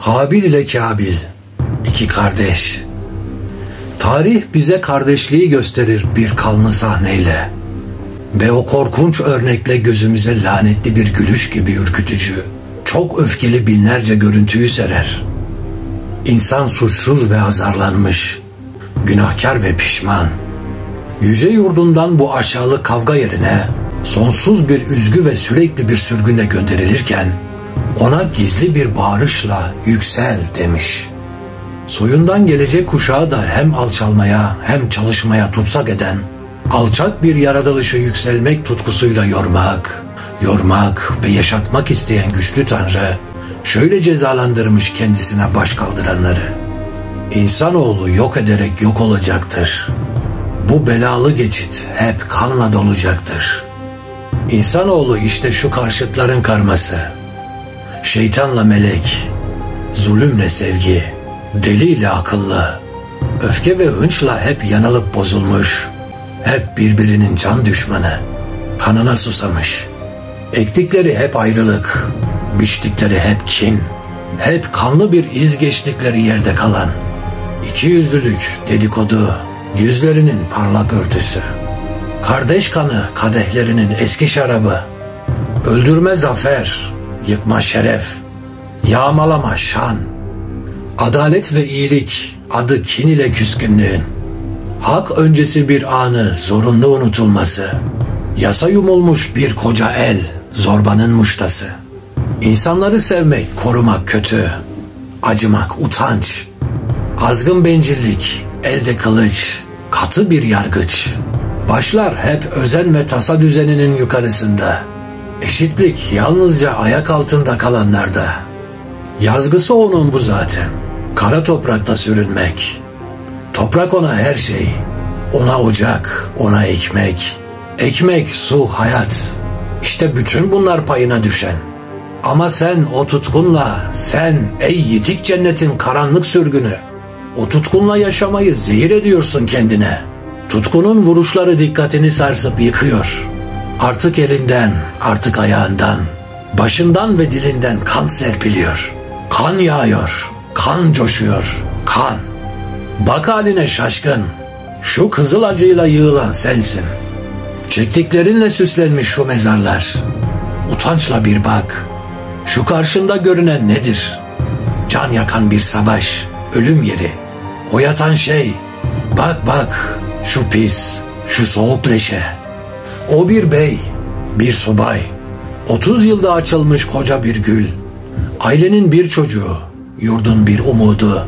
Habil ile Kabil, iki kardeş. Tarih bize kardeşliği gösterir bir kanlı sahneyle ve o korkunç örnekle gözümüze lanetli bir gülüş gibi ürkütücü, çok öfkeli binlerce görüntüyü serer. İnsan suçsuz ve azarlanmış, günahkar ve pişman. Yüce yurdundan bu aşağılık kavga yerine sonsuz bir üzgü ve sürekli bir sürgüne gönderilirken ona gizli bir bağırışla yüksel demiş. Soyundan gelecek kuşağı da hem alçalmaya hem çalışmaya tutsak eden, alçak bir yaratılışı yükselmek tutkusuyla yormak ve yaşatmak isteyen güçlü Tanrı şöyle cezalandırmış kendisine baş kaldıranları. İnsanoğlu yok ederek yok olacaktır. Bu belalı geçit hep kanla dolacaktır. İnsanoğlu işte şu karşıtların karması. Şeytanla melek, zulümle sevgi, deliyle akıllı, öfke ve hınçla hep yanılıp bozulmuş, hep birbirinin can düşmanı, kanına susamış. Ektikleri hep ayrılık, biçtikleri hep kin, hep kanlı bir iz geçtikleri yerde kalan, ikiyüzlülük, dedikodu, yüzlerinin parlak örtüsü, kardeş kanı kadehlerinin eski şarabı, öldürme zafer, yıkma şeref, yağmalama şan, adalet ve iyilik adı kin ile küskünlüğün, hak öncesi bir anı zorunlu unutulması, yasa yumulmuş bir koca el zorbanın muştası, insanları sevmek, korumak kötü, acımak utanç, azgın bencillik, elde kılıç, katı bir yargıç, başlar hep özen ve tasa düzeninin yukarısında, eşitlik yalnızca ayak altında kalanlarda. Yazgısı onun bu zaten, kara toprakta sürünmek. Toprak ona her şey, ona ocak, ona ekmek. Ekmek, su, hayat. İşte bütün bunlar payına düşen. Ama sen o tutkunla, sen ey yitik cennetin karanlık sürgünü, o tutkunla yaşamayı zehir ediyorsun kendine. Tutkunun vuruşları dikkatini sarsıp yıkıyor. Artık elinden, artık ayağından, başından ve dilinden kan serpiliyor. Kan yağıyor, kan coşuyor, kan. Bak haline şaşkın, şu kızıl acıyla yığılan sensin. Çektiklerinle süslenmiş şu mezarlar. Utançla bir bak, şu karşında görünen nedir? Can yakan bir savaş, ölüm yeri. O yatan şey, bak, şu pis, şu soğuk leşe. O bir bey, bir subay, 30 yılda açılmış koca bir gül. Ailenin bir çocuğu, yurdun bir umudu.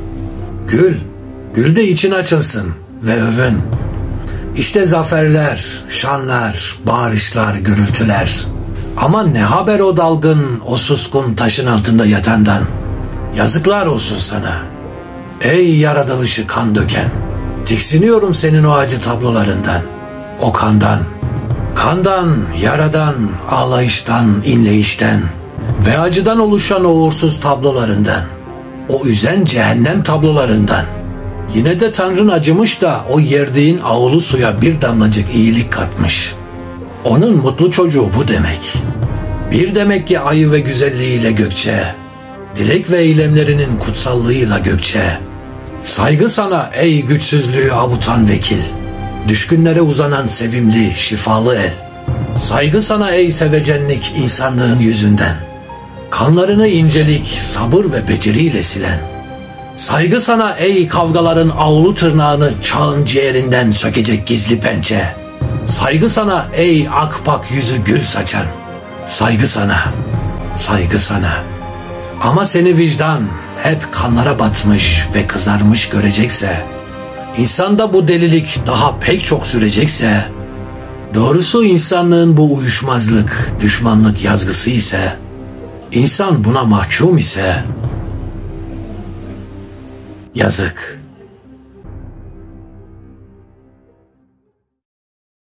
Gül de için açılsın ve övün. İşte zaferler, şanlar, bağırışlar, gürültüler. Ama ne haber o dalgın, o suskun taşın altında yatandan? Yazıklar olsun sana. Ey yaratılışı kan döken, tiksiniyorum senin o acı tablolarından. O kandan, yaradan, ağlayıştan, inleyişten ve acıdan oluşan o uğursuz tablolarından, o üzen cehennem tablolarından. Yine de Tanrın acımış da o yerdiğin ağulu suya bir damlacık iyilik katmış. Onun mutlu çocuğu bu demek. Bir demek ki ayı ve güzelliğiyle gökçe, dilek ve eylemlerinin kutsallığıyla gökçe. Saygı sana ey güçsüzlüğü avutan vekil, düşkünlere uzanan sevimli, şifalı el. Saygı sana ey sevecenlik insanlığın yüzünden, kanlarını incelik, sabır ve beceriyle silen. Saygı sana ey kavgaların ağulu tırnağını çağın ciğerinden sökecek gizli pençe. Saygı sana ey akpak yüzü gül saçan. Saygı sana. Ama seni vicdan hep kanlara batmış ve kızarmış görecekse, insanda bu delilik daha pek çok sürecekse, doğrusu insanlığın bu uyuşmazlık, düşmanlık yazgısı ise, insan buna mahkum ise, yazık.